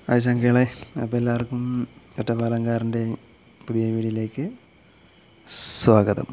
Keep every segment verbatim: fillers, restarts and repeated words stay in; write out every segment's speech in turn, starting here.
Hi ചങ്കളെ, അപ്പോൾ എല്ലാവർക്കും ഒറ്റപ്പാലംകാരൻ്റെ പുതിയ വീഡിയോയിലേക്ക് സ്വാഗതം.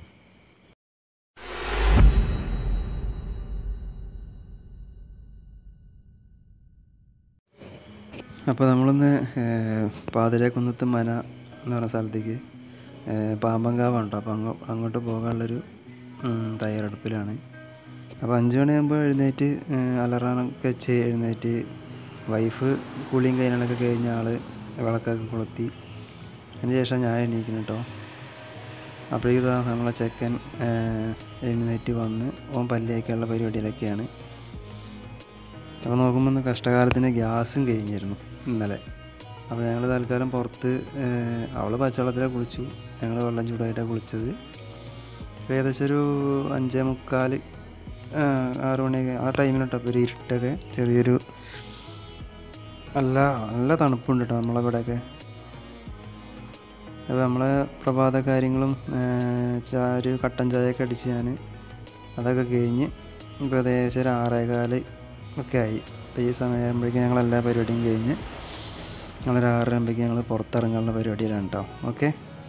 അപ്പോൾ നമ്മളൊന്ന് പാതിരാക്കുന്നത്ത് മന എന്ന് പറഞ്ഞ സ്ഥലത്തേക്ക് പാമ്പങ്കാവുണ്ട്. അപ്പോൾ അങ്ങോ അങ്ങോട്ട് പോകാനുള്ളൊരു തയ്യാറെടുപ്പിലാണ്. അപ്പോൾ അഞ്ച് മണിയാകുമ്പോൾ എഴുന്നേറ്റ് അലറാനൊക്കെ വെച്ച് എഴുന്നേറ്റ് വൈഫ് കുളിയും കഴിഞ്ഞാലൊക്കെ കഴിഞ്ഞ ആൾ വിളക്കൊക്കെ കൊളുത്തി. അതിന് ശേഷം ഞാൻ എണീക്കുന്നു കേട്ടോ. അപ്പോഴേക്കും ഇതാ നമ്മളെ ചെക്കൻ എഴുന്നേറ്റ് വന്ന് ഓൻ പല്ലിയൊക്കെയുള്ള പരിപാടിയിലൊക്കെയാണ്. അപ്പോൾ നോക്കുമ്പോൾ ഒന്ന് കഷ്ടകാലത്തിന് ഗ്യാസും കഴിഞ്ഞിരുന്നു ഇന്നലെ. അപ്പോൾ ഞങ്ങൾ തൽക്കാലം പുറത്ത് അവൾ പച്ചവെള്ളത്തിലാണ് കുളിച്ചു, ഞങ്ങൾ വെള്ളം ചൂടായിട്ടാണ് കുളിച്ചത്. അപ്പോൾ ഏകദേശം ഒരു അഞ്ചേ മുക്കാൽ ആറ് മണിയൊക്കെ ആ ടൈമിലിട്ടോ. അപ്പോൾ ഒരു ഇരുട്ടൊക്കെ ചെറിയൊരു നല്ല നല്ല തണുപ്പുണ്ട് കേട്ടോ നമ്മളിവിടെയൊക്കെ. അപ്പോൾ നമ്മളെ പ്രഭാത കാര്യങ്ങളും ചാ ഒരു കട്ടൻ ചായയൊക്കെ അടിച്ച് ഞാൻ അതൊക്കെ കഴിഞ്ഞ് ഇപ്പോൾ ഏകദേശം ഒരു ആറേകാൽ ഒക്കെ ആയി. അപ്പോൾ ഈ സമയമാകുമ്പോഴേക്കും ഞങ്ങൾ എല്ലാ പരിപാടിയും കഴിഞ്ഞ് ഞങ്ങളൊരു ആറര ആകുമ്പോഴേക്കും ഞങ്ങൾ പുറത്തിറങ്ങാനുള്ള പരിപാടിയിലാണ് കേട്ടോ. ഓക്കെ,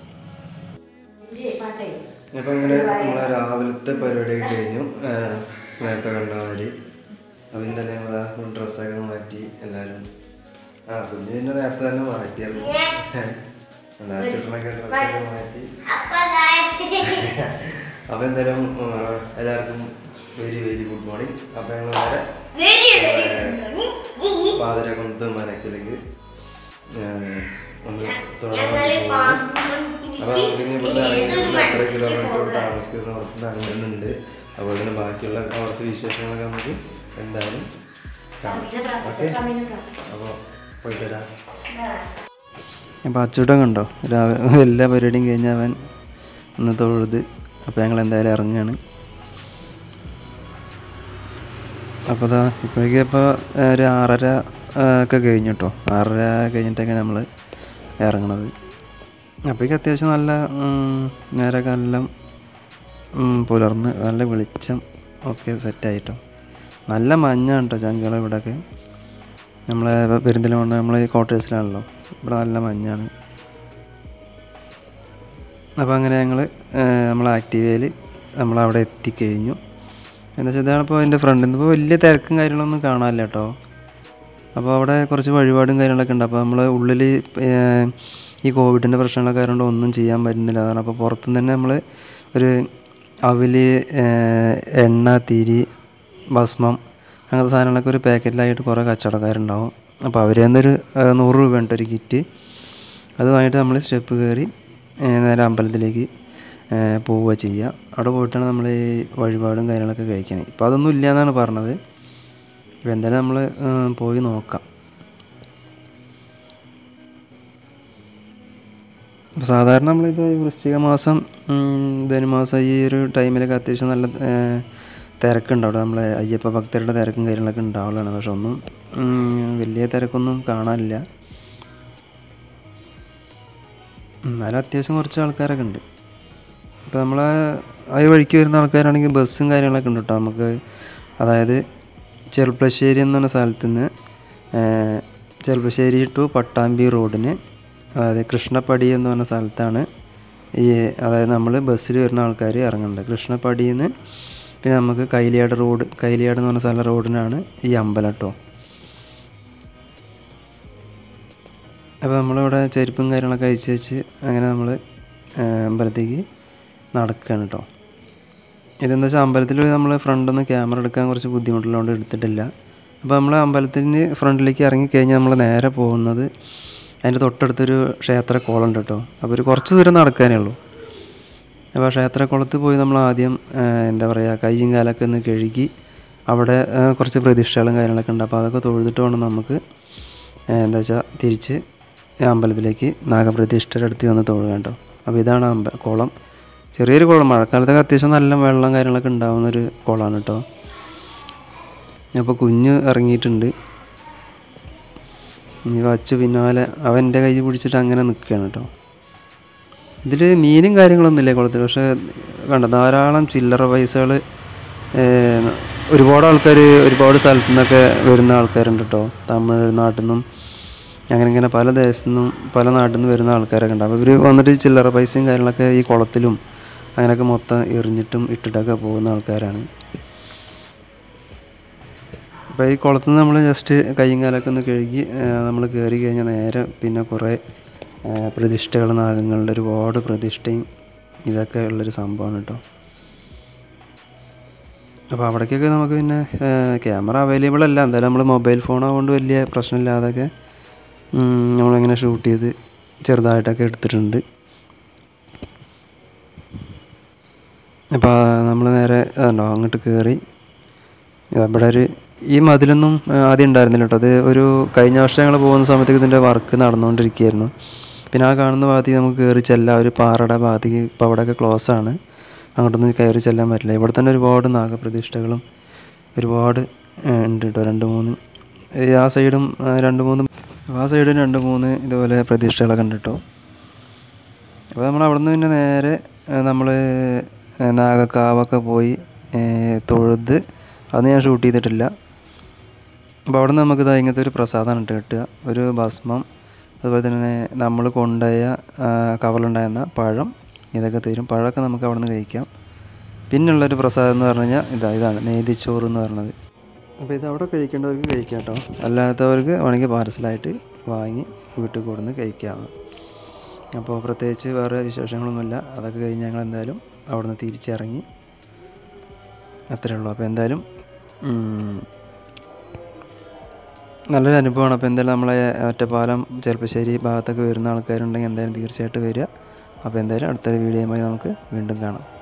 അപ്പോൾ അങ്ങനെ നമ്മളെ രാവിലത്തെ പരിപാടിയൊക്കെ കഴിഞ്ഞു. നേരത്തെ കണ്ട മാതിരി അപ്പോൾ ഇന്നലെ ഞങ്ങൾ ഡ്രസ്സൊക്കെ മാറ്റി എല്ലാവരും. ആ കുഞ്ഞു പിന്നെ നേരത്തെ തന്നെ മാറ്റിയായിരുന്നു. ചുട്ടനൊക്കെ ഡ്രസ്സൊക്കെ മാറ്റി. അപ്പോൾ എന്തായാലും എല്ലാവർക്കും വെരി വെരി ഗുഡ് മോർണിംഗ്. അപ്പോൾ ഞങ്ങൾ നേരെ പാതിരാക്കുന്നത്ത് മനക്കിലേക്ക് ഒന്ന് തുടങ്ങാൻ വേണ്ടി പോകുന്നു. അപ്പോൾ നമുക്കിനി ഇവിടുന്ന് ഇറങ്ങി എത്ര കിലോമീറ്റർ താമസിക്കുന്ന പുറത്ത് അങ്ങനെയുണ്ട്. അതുപോലെ തന്നെ ബാക്കിയുള്ള അവിടുത്തെ വിശേഷങ്ങളൊക്കെ നമുക്ക് എന്തായാലും കാണാം. ഓക്കെ, അപ്പോൾ പോയിട്ട് വരാം. അപ്പോൾ അച്ചൂട്ടൻ കണ്ടോ, രാവിലെ എല്ലാ പരിപാടിയും കഴിഞ്ഞാൽ അവൻ ഒന്ന് തൊഴുത്. അപ്പോൾ ഞങ്ങൾ എന്തായാലും ഇറങ്ങുകയാണ്. അപ്പോൾ അതാ ഇപ്പോഴേക്കും ഇപ്പോൾ ഒരു ആറര ഒക്കെ കഴിഞ്ഞു കേട്ടോ. ആറര കഴിഞ്ഞിട്ടൊക്കെയാണ് നമ്മൾ ഇറങ്ങണത്. അപ്പോഴേക്കും അത്യാവശ്യം നല്ല നേരമൊക്കെ എല്ലാം പുലർന്ന് നല്ല വെളിച്ചം ഒക്കെ സെറ്റായിട്ടോ. നല്ല മഞ്ഞാണ് കേട്ടോ ചങ്കള ഇവിടെയൊക്കെ. നമ്മളെ പെരിന്തൽമണ്ണ നമ്മൾ ഈ ക്വാർട്ടേഴ്സിലാണല്ലോ, ഇവിടെ നല്ല മഞ്ഞാണ്. അപ്പോൾ അങ്ങനെ ഞങ്ങൾ നമ്മൾ ആക്റ്റീവയിൽ നമ്മളവിടെ എത്തിക്കഴിഞ്ഞു. എന്താ വെച്ചാൽ ഇതാണിപ്പോൾ എൻ്റെ ഫ്രണ്ടിൽ നിന്ന് ഇപ്പോൾ വലിയ തിരക്കും കാര്യങ്ങളൊന്നും കാണാനില്ല കേട്ടോ. അപ്പോൾ അവിടെ കുറച്ച് വഴിപാടും കാര്യങ്ങളൊക്കെ ഉണ്ട്. അപ്പോൾ നമ്മൾ ഉള്ളിൽ ഈ കോവിഡിൻ്റെ പ്രശ്നങ്ങളൊക്കെ ആയതുകൊണ്ട് ഒന്നും ചെയ്യാൻ പറ്റുന്നില്ല. അതാണ് അപ്പോൾ പുറത്തുനിന്ന് തന്നെ നമ്മൾ ഒരു അവിൽ, എണ്ണ, തിരി, ഭസ്മം അങ്ങനത്തെ സാധനങ്ങളൊക്കെ ഒരു പാക്കറ്റിലായിട്ട് കുറേ കച്ചവടക്കാരുണ്ടാവും. അപ്പോൾ അവർ തന്നൊരു നൂറ് രൂപ ഉണ്ട് ഒരു കിറ്റ്. അത് വാങ്ങിയിട്ട് നമ്മൾ സ്റ്റെപ്പ് കയറി നേരെ അമ്പലത്തിലേക്ക് പോവുക ചെയ്യുക. അവിടെ പോയിട്ടാണ് നമ്മൾ ഈ വഴിപാടും കാര്യങ്ങളൊക്കെ കഴിക്കുന്നത്. ഇപ്പോൾ അതൊന്നും ഇല്ല എന്നാണ് പറഞ്ഞത്. ഇപ്പോൾ എന്തായാലും നമ്മൾ പോയി നോക്കാം. അപ്പോൾ സാധാരണ നമ്മളിപ്പോൾ ഈ വൃശ്ചിക മാസം ധനുമാസം ഈ ഒരു ടൈമിലൊക്കെ അത്യാവശ്യം നല്ല തിരക്കുണ്ട് അവിടെ. നമ്മളെ അയ്യപ്പ ഭക്തരുടെ തിരക്കും കാര്യങ്ങളൊക്കെ ഉണ്ടാവുള്ളതാണ്. പക്ഷെ ഒന്നും വലിയ തിരക്കൊന്നും കാണാനില്ല. എന്നാലും അത്യാവശ്യം കുറച്ച് ആൾക്കാരൊക്കെ ഉണ്ട്. ഇപ്പോൾ നമ്മൾ ആ വഴിക്ക് വരുന്ന ആൾക്കാരാണെങ്കിൽ ബസ്സും കാര്യങ്ങളൊക്കെ ഉണ്ട് കേട്ടോ നമുക്ക്. അതായത് ചെറുപ്പശ്ശേരി എന്ന് പറഞ്ഞ സ്ഥലത്തു നിന്ന് ചെറുപ്പശ്ശേരി ടു പട്ടാമ്പി റോഡിന്, അതായത് കൃഷ്ണപ്പടി എന്ന് പറഞ്ഞ സ്ഥലത്താണ് ഈ അതായത് നമ്മൾ ബസ്സിൽ വരുന്ന ആൾക്കാർ ഇറങ്ങുന്നുണ്ട്. കൃഷ്ണപ്പടിയിൽ നിന്ന് പിന്നെ നമുക്ക് കൈലിയാട് റോഡ്, കൈലിയാട് എന്ന് പറഞ്ഞ സ്ഥല റോഡിനാണ് ഈ അമ്പലം കേട്ടോ. അപ്പോൾ നമ്മളിവിടെ ചെരുപ്പും കാര്യങ്ങളൊക്കെ അഴിച്ച് വെച്ച് അങ്ങനെ നമ്മൾ അമ്പലത്തേക്ക് നടക്കുകയാണ് കേട്ടോ. ഇതെന്താ വെച്ചാൽ അമ്പലത്തിൽ നമ്മൾ ഫ്രണ്ടൊന്നും ക്യാമറ എടുക്കാൻ കുറച്ച് ബുദ്ധിമുട്ടുള്ളതുകൊണ്ട് എടുത്തിട്ടില്ല. അപ്പോൾ നമ്മൾ അമ്പലത്തിന് ഫ്രണ്ടിലേക്ക് ഇറങ്ങിക്കഴിഞ്ഞാൽ നമ്മൾ നേരെ പോകുന്നത് അതിൻ്റെ തൊട്ടടുത്തൊരു ക്ഷേത്രക്കുളമുണ്ട് കേട്ടോ. അപ്പോൾ ഒരു കുറച്ച് ദൂരം നടക്കാനേ ഉള്ളൂ. അപ്പോൾ ക്ഷേത്രക്കുളത്ത് പോയി നമ്മൾ ആദ്യം എന്താ പറയുക കയ്യും കാലൊക്കെ ഒന്ന് കഴുകി അവിടെ കുറച്ച് പ്രതിഷ്ഠകളും കാര്യങ്ങളൊക്കെ ഉണ്ട്. അപ്പോൾ അതൊക്കെ തൊഴുതിട്ട് വേണം നമുക്ക് എന്താ വെച്ചാൽ തിരിച്ച് അമ്പലത്തിലേക്ക് നാഗപ്രതിഷ്ഠയുടെ അടുത്ത് വന്ന് തൊഴുക കേട്ടോ. അപ്പോൾ ഇതാണ് അമ്പ കുളം. ചെറിയൊരു കുളം, മഴക്കാലത്തൊക്കെ അത്യാവശ്യം നല്ല വെള്ളം കാര്യങ്ങളൊക്കെ ഉണ്ടാകുന്നൊരു കുളമാണ് കേട്ടോ. അപ്പോൾ കുഞ്ഞ് ഇറങ്ങിയിട്ടുണ്ട്. ഇനി വച്ച് പിന്നാലെ അവൻ്റെ കൈ പിടിച്ചിട്ട് അങ്ങനെ നിൽക്കുകയാണ് കേട്ടോ. ഇതിൽ മീനും കാര്യങ്ങളൊന്നുമില്ല കുളത്തിൽ. പക്ഷേ കണ്ട ധാരാളം ചില്ലറ പൈസകൾ ഒരുപാട് ആൾക്കാർ ഒരുപാട് സ്ഥലത്തു നിന്നൊക്കെ വരുന്ന ആൾക്കാരുണ്ട് കേട്ടോ. തമിഴ്നാട്ടിൽ നിന്നും അങ്ങനെ ഇങ്ങനെ പല ദേശത്തു നിന്നും പല നാട്ടിൽ നിന്ന് വരുന്ന ആൾക്കാരൊക്കെ ഉണ്ടാവും. ഇവർ വന്നിട്ട് ചില്ലറ പൈസയും കാര്യങ്ങളൊക്കെ ഈ കുളത്തിലും അങ്ങനെയൊക്കെ മൊത്തം എറിഞ്ഞിട്ടും ഇട്ടിട്ടൊക്കെ പോകുന്ന ആൾക്കാരാണ്. അപ്പോൾ ഈ കുളത്തിൽ നിന്ന് നമ്മൾ ജസ്റ്റ് കയ്യും കാലൊക്കെ ഒന്ന് കഴുകി നമ്മൾ കയറി കഴിഞ്ഞാൽ നേരെ പിന്നെ കുറേ പ്രതിഷ്ഠകൾ, നാഗങ്ങളുടെ ഒരുപാട് പ്രതിഷ്ഠയും ഇതൊക്കെ ഉള്ളൊരു സംഭവമാണ് കേട്ടോ. അപ്പോൾ അവിടേക്കൊക്കെ നമുക്ക് പിന്നെ ക്യാമറ അവൈലബിൾ അല്ല, എന്തായാലും നമ്മൾ മൊബൈൽ ഫോണായതുകൊണ്ട് വലിയ പ്രശ്നമില്ലാതൊക്കെ നമ്മളിങ്ങനെ ഷൂട്ട് ചെയ്ത് ചെറുതായിട്ടൊക്കെ എടുത്തിട്ടുണ്ട്. അപ്പോൾ നമ്മൾ നേരെ അതുണ്ടോ അങ്ങോട്ട് കയറി. ഇവിടെ ഒരു ഈ മതിലൊന്നും ആദ്യം ഉണ്ടായിരുന്നില്ല കേട്ടോ. അത് ഒരു കഴിഞ്ഞ വർഷം ഞങ്ങൾ പോകുന്ന സമയത്തേക്ക് ഇതിൻ്റെ വർക്ക് നടന്നുകൊണ്ടിരിക്കുകയായിരുന്നു. പിന്നെ ആ കാണുന്ന ഭാഗത്തേക്ക് നമുക്ക് കയറി ചെല്ലാം, ഒരു പാറയുടെ ഭാഗത്തേക്ക്. ഇപ്പോൾ അവിടെയൊക്കെ ക്ലോസ് ആണ്, അങ്ങോട്ടൊന്നും കയറി ചെല്ലാൻ പറ്റില്ല. ഇവിടെ തന്നെ ഒരുപാട് നാഗപ്രതിഷ്ഠകളും ഒരുപാട് ഉണ്ട് കേട്ടോ. രണ്ട് മൂന്ന് ആ സൈഡും രണ്ട് മൂന്ന് ആ സൈഡും രണ്ട് മൂന്ന് ഇതുപോലെ പ്രതിഷ്ഠകളൊക്കെ ഉണ്ട് കേട്ടോ. അപ്പോൾ നമ്മൾ അവിടെ നിന്ന് പിന്നെ നേരെ നമ്മൾ നാഗക്കാവൊക്കെ പോയി തൊഴുത്, അത് ഞാൻ ഷൂട്ട് ചെയ്തിട്ടില്ല. അപ്പോൾ അവിടെ നിന്ന് നമുക്കിത് ഇങ്ങനത്തെ ഒരു പ്രസാദമാണ് ഇട്ട് കിട്ടുക, ഒരു ഭസ്മം, അതുപോലെ തന്നെ നമ്മൾ കൊണ്ടുപോയ കവറിലുണ്ടായിരുന്ന പഴം, ഇതൊക്കെ തരും. പഴമൊക്കെ നമുക്ക് അവിടെ നിന്ന് കഴിക്കാം. പിന്നുള്ളൊരു പ്രസാദം എന്ന് പറഞ്ഞു കഴിഞ്ഞാൽ ഇതാ ഇതാണ് നെയ്തിച്ചോറ് എന്ന് പറയുന്നത്. അപ്പോൾ ഇത് അവിടെ കഴിക്കേണ്ടവർക്ക് കഴിക്കാം കേട്ടോ, അല്ലാത്തവർക്ക് വേണമെങ്കിൽ പാർസലായിട്ട് വാങ്ങി വീട്ടിൽ കൊടുന്ന് കഴിക്കാവുന്ന. അപ്പോൾ പ്രത്യേകിച്ച് വേറെ വിശേഷങ്ങളൊന്നുമില്ല. അതൊക്കെ കഴിഞ്ഞ് ഞങ്ങൾ എന്തായാലും അവിടെ നിന്ന് തിരിച്ചിറങ്ങി, അത്രയേ ഉള്ളൂ. അപ്പോൾ എന്തായാലും നല്ലൊരു അനുഭവമാണ്. അപ്പോൾ എന്തായാലും നമ്മളെ ഒറ്റപ്പാലം ചെർപ്പശ്ശേരി ഭാഗത്തൊക്കെ വരുന്ന ആൾക്കാരുണ്ടെങ്കിൽ എന്തായാലും തീർച്ചയായിട്ടും വരിക. അപ്പോൾ എന്തായാലും അടുത്തൊരു വീഡിയോയുമായി നമുക്ക് വീണ്ടും കാണാം.